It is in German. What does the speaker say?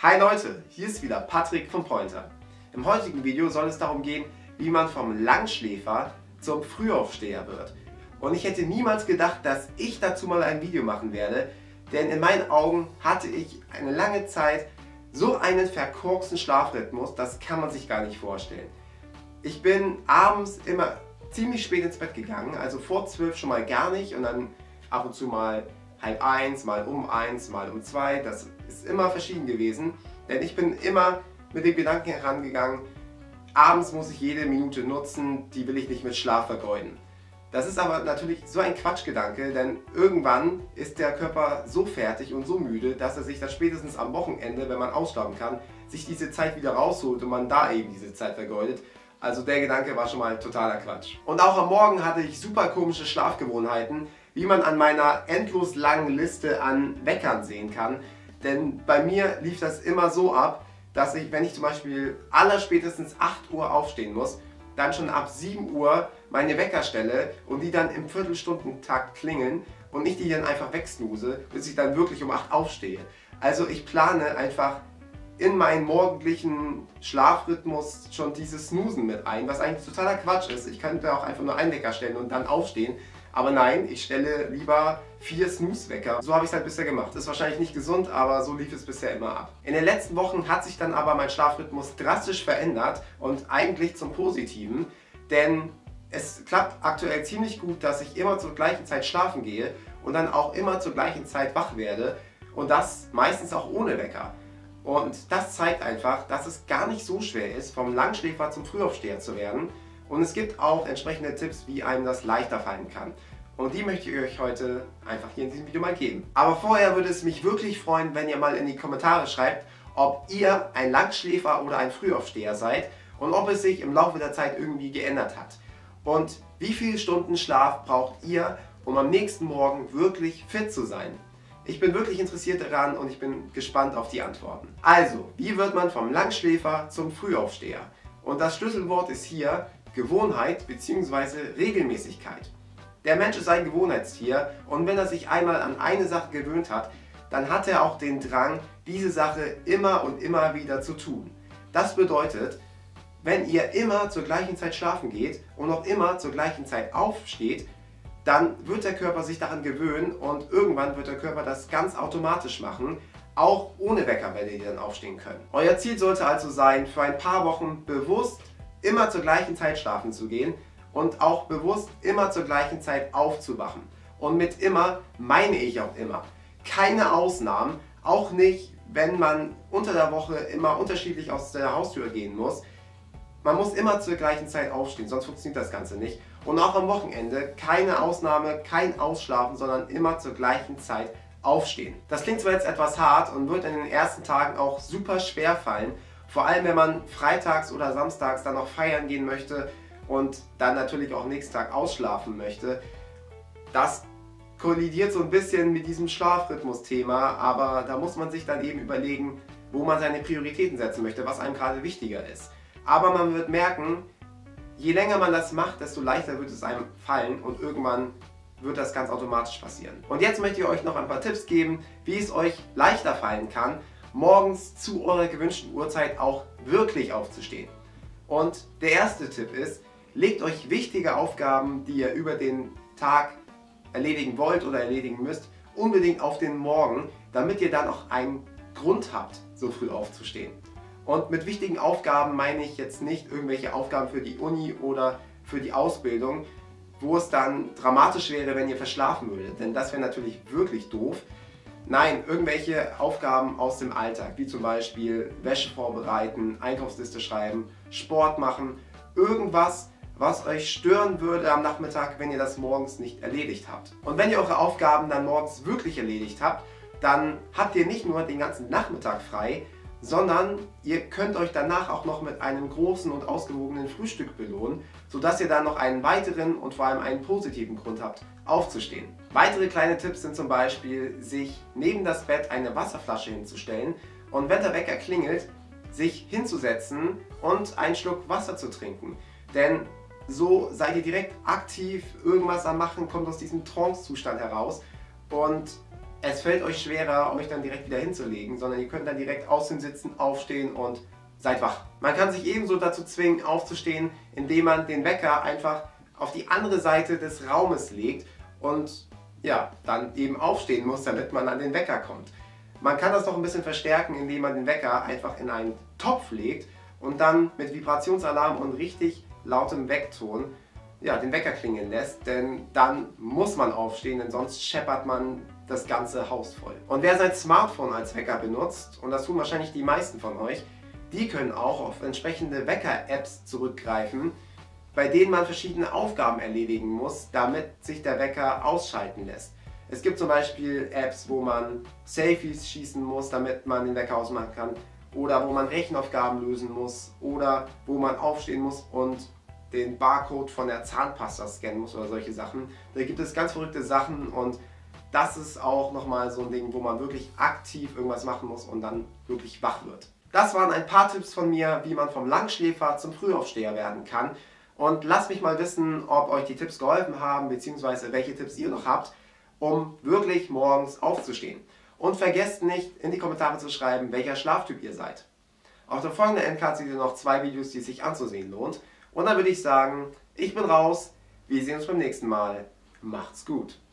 Hi Leute, hier ist wieder Patrick von Pointer. Im heutigen Video soll es darum gehen, wie man vom Langschläfer zum Frühaufsteher wird. Und ich hätte niemals gedacht, dass ich dazu mal ein Video machen werde, denn in meinen Augen hatte ich eine lange Zeit so einen verkorksten Schlafrhythmus, das kann man sich gar nicht vorstellen. Ich bin abends immer ziemlich spät ins Bett gegangen, also vor 12 schon mal gar nicht und dann ab und zu mal 12:30, mal um 1, mal um 2, das ist immer verschieden gewesen, denn ich bin immer mit dem Gedanken herangegangen, abends muss ich jede Minute nutzen, die will ich nicht mit Schlaf vergeuden. Das ist aber natürlich so ein Quatschgedanke, denn irgendwann ist der Körper so fertig und so müde, dass er sich dann spätestens am Wochenende, wenn man ausschlafen kann, sich diese Zeit wieder rausholt und man da eben diese Zeit vergeudet. Also der Gedanke war schon mal totaler Quatsch. Und auch am Morgen hatte ich super komische Schlafgewohnheiten, wie man an meiner endlos langen Liste an Weckern sehen kann. Denn bei mir lief das immer so ab, dass ich, wenn ich zum Beispiel allerspätestens 8 Uhr aufstehen muss, dann schon ab 7 Uhr meine Wecker stelle und die dann im Viertelstundentakt klingeln und ich die dann einfach wegsnooze, bis ich dann wirklich um 8 aufstehe. Also ich plane einfach in meinen morgendlichen Schlafrhythmus schon dieses Snoozen mit ein, was eigentlich totaler Quatsch ist. Ich könnte auch einfach nur einen Wecker stellen und dann aufstehen. Aber nein, ich stelle lieber 4 Snooze-Wecker. So habe ich es halt bisher gemacht. Ist wahrscheinlich nicht gesund, aber so lief es bisher immer ab. In den letzten Wochen hat sich dann aber mein Schlafrhythmus drastisch verändert und eigentlich zum Positiven, denn es klappt aktuell ziemlich gut, dass ich immer zur gleichen Zeit schlafen gehe und dann auch immer zur gleichen Zeit wach werde und das meistens auch ohne Wecker. Und das zeigt einfach, dass es gar nicht so schwer ist, vom Langschläfer zum Frühaufsteher zu werden. Und es gibt auch entsprechende Tipps, wie einem das leichter fallen kann. Und die möchte ich euch heute einfach hier in diesem Video mal geben. Aber vorher würde es mich wirklich freuen, wenn ihr mal in die Kommentare schreibt, ob ihr ein Langschläfer oder ein Frühaufsteher seid und ob es sich im Laufe der Zeit irgendwie geändert hat. Und wie viele Stunden Schlaf braucht ihr, um am nächsten Morgen wirklich fit zu sein? Ich bin wirklich interessiert daran und ich bin gespannt auf die Antworten. Also, wie wird man vom Langschläfer zum Frühaufsteher? Und das Schlüsselwort ist hier Gewohnheit bzw. Regelmäßigkeit. Der Mensch ist ein Gewohnheitstier und wenn er sich einmal an eine Sache gewöhnt hat, dann hat er auch den Drang, diese Sache immer und immer wieder zu tun. Das bedeutet, wenn ihr immer zur gleichen Zeit schlafen geht und auch immer zur gleichen Zeit aufsteht, dann wird der Körper sich daran gewöhnen und irgendwann wird der Körper das ganz automatisch machen, auch ohne Wecker werdet ihr dann aufstehen können. Euer Ziel sollte also sein, für ein paar Wochen bewusst immer zur gleichen Zeit schlafen zu gehen und auch bewusst immer zur gleichen Zeit aufzuwachen. Und mit immer meine ich auch immer. Keine Ausnahmen, auch nicht, wenn man unter der Woche immer unterschiedlich aus der Haustür gehen muss. Man muss immer zur gleichen Zeit aufstehen, sonst funktioniert das Ganze nicht. Und auch am Wochenende keine Ausnahme, kein Ausschlafen, sondern immer zur gleichen Zeit aufstehen. Das klingt zwar jetzt etwas hart und wird in den ersten Tagen auch super schwer fallen, vor allem wenn man freitags oder samstags dann noch feiern gehen möchte und dann natürlich auch nächsten Tag ausschlafen möchte. Das kollidiert so ein bisschen mit diesem Schlafrhythmus-Thema, aber da muss man sich dann eben überlegen, wo man seine Prioritäten setzen möchte, was einem gerade wichtiger ist. Aber man wird merken, je länger man das macht, desto leichter wird es einem fallen und irgendwann wird das ganz automatisch passieren. Und jetzt möchte ich euch noch ein paar Tipps geben, wie es euch leichter fallen kann, morgens zu eurer gewünschten Uhrzeit auch wirklich aufzustehen. Und der erste Tipp ist, legt euch wichtige Aufgaben, die ihr über den Tag erledigen wollt oder erledigen müsst, unbedingt auf den Morgen, damit ihr dann auch einen Grund habt, so früh aufzustehen. Und mit wichtigen Aufgaben meine ich jetzt nicht irgendwelche Aufgaben für die Uni oder für die Ausbildung, wo es dann dramatisch wäre, wenn ihr verschlafen würdet, denn das wäre natürlich wirklich doof. Nein, irgendwelche Aufgaben aus dem Alltag, wie zum Beispiel Wäsche vorbereiten, Einkaufsliste schreiben, Sport machen, irgendwas, was euch stören würde am Nachmittag, wenn ihr das morgens nicht erledigt habt. Und wenn ihr eure Aufgaben dann morgens wirklich erledigt habt, dann habt ihr nicht nur den ganzen Nachmittag frei, sondern ihr könnt euch danach auch noch mit einem großen und ausgewogenen Frühstück belohnen, sodass ihr dann noch einen weiteren und vor allem einen positiven Grund habt, aufzustehen. Weitere kleine Tipps sind zum Beispiel, sich neben das Bett eine Wasserflasche hinzustellen und wenn der Wecker klingelt, sich hinzusetzen und einen Schluck Wasser zu trinken. Denn so seid ihr direkt aktiv, irgendwas am Machen, kommt aus diesem Trance-Zustand heraus und es fällt euch schwerer, euch dann direkt wieder hinzulegen, sondern ihr könnt dann direkt aus dem Sitzen aufstehen und seid wach. Man kann sich ebenso dazu zwingen, aufzustehen, indem man den Wecker einfach auf die andere Seite des Raumes legt und ja, dann eben aufstehen muss, damit man an den Wecker kommt. Man kann das noch ein bisschen verstärken, indem man den Wecker einfach in einen Topf legt und dann mit Vibrationsalarm und richtig lautem Weckton ja, den Wecker klingeln lässt, denn dann muss man aufstehen, denn sonst scheppert man das ganze Haus voll. Und wer sein Smartphone als Wecker benutzt, und das tun wahrscheinlich die meisten von euch, die können auch auf entsprechende Wecker-Apps zurückgreifen, bei denen man verschiedene Aufgaben erledigen muss, damit sich der Wecker ausschalten lässt. Es gibt zum Beispiel Apps, wo man Selfies schießen muss, damit man den Wecker ausmachen kann, oder wo man Rechenaufgaben lösen muss, oder wo man aufstehen muss und den Barcode von der Zahnpasta scannen muss oder solche Sachen. Da gibt es ganz verrückte Sachen und das ist auch nochmal so ein Ding, wo man wirklich aktiv irgendwas machen muss und dann wirklich wach wird. Das waren ein paar Tipps von mir, wie man vom Langschläfer zum Frühaufsteher werden kann. Und lasst mich mal wissen, ob euch die Tipps geholfen haben, beziehungsweise welche Tipps ihr noch habt, um wirklich morgens aufzustehen. Und vergesst nicht, in die Kommentare zu schreiben, welcher Schlaftyp ihr seid. Auf der folgenden Endcard seht ihr noch 2 Videos, die es sich anzusehen lohnt. Und dann würde ich sagen, ich bin raus, wir sehen uns beim nächsten Mal. Macht's gut!